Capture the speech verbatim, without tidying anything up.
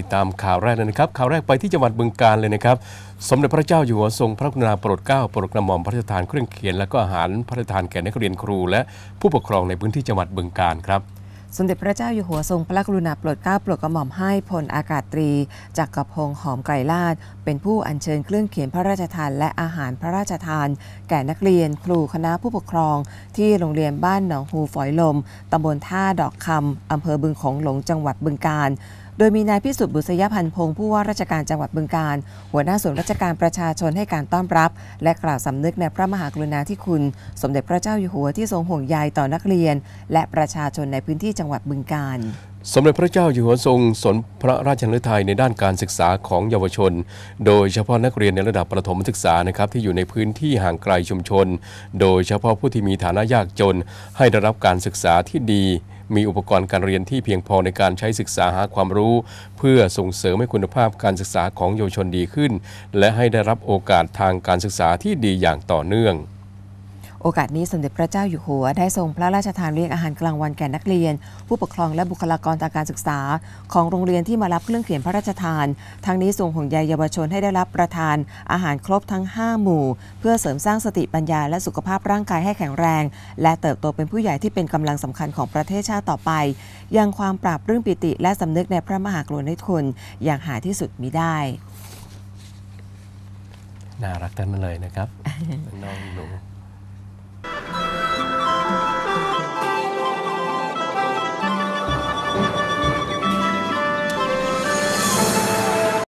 ดตามข่าวแรกเลยนะครับข่าวแรกไปที่จังหวัดบึงกาฬเลยนะครับสมเด็จพระเจ้าอยู่หัวทรงพระกรุณาโปรดเกล้าโปรดกระหม่อมพระราชทานเครื่องเขียนและก็อาหารพระราชทานแก่นักเรียนครูและผู้ปกครองในพื้นที่จังหวัดบึงกาฬครับสมเด็จพระเจ้าอยู่หัวทรงพระกรุณาโปรดเกล้าโปรดกระหม่อมให้พลอากาศตรีจักรพงษ์หอมไกรลาภเป็นผู้อัญเชิญเครื่องเขียนพระราชทานและอาหารพระราชทานแก่นักเรียนครูคณะผู้ปกครองที่โรงเรียนบ้านหนองฮูฝอยลมตำบลท่าดอกคำอำเภอบึงโขงหลงจังหวัดบึงกาฬโดยมีนายพิสุทธิ์บุษยพันธ์พงศ์ผู้ว่าราชการจังหวัดบึงกาฬหัวหน้าส่วนราชการประชาชนให้การต้อนรับและกล่าวสำนึกในพระมหากรุณาธิคุณสมเด็จพระเจ้าอยู่หัวที่ทรงห่วงใยต่อนักเรียนและประชาชนในพื้นที่จังหวัดบึงกาฬสมเด็จพระเจ้าอยู่หัวทรงสนพระราชฤทัยในด้านการศึกษาของเยาวชนโดยเฉพาะนักเรียนในระดับประถมศึกษานะครับที่อยู่ในพื้นที่ห่างไกลชุมชนโดยเฉพาะผู้ที่มีฐานะยากจนให้ได้รับการศึกษาที่ดีมีอุปกรณ์การเรียนที่เพียงพอในการใช้ศึกษาหาความรู้เพื่อส่งเสริมให้คุณภาพการศึกษาของเยาวชนดีขึ้นและให้ได้รับโอกาสทางการศึกษาที่ดีอย่างต่อเนื่องโอกาสนี้สมเด็จพระเจ้าอยู่หัวได้ทรงพระราชทานเลี้ยงอาหารกลางวันแก่นักเรียนผู้ปกครองและบุคลากรทางการศึกษาของโรงเรียนที่มารับเครื่องเขียนพระราชทานทั้งนี้ทรงห่วงใยเยาวชนให้ได้รับประทานอาหารครบทั้งห้าหมู่เพื่อเสริมสร้างสติปัญญาและสุขภาพร่างกายให้แข็งแรงและเติบโตเป็นผู้ใหญ่ที่เป็นกำลังสำคัญของประเทศชาติต่อไปยังความปราบปลื้มปิติและสำนึกในพระมหากรุณาธิคุณอย่างหาที่สุดมิได้น่ารักทั้งนั้นเลยนะครับน้องหนู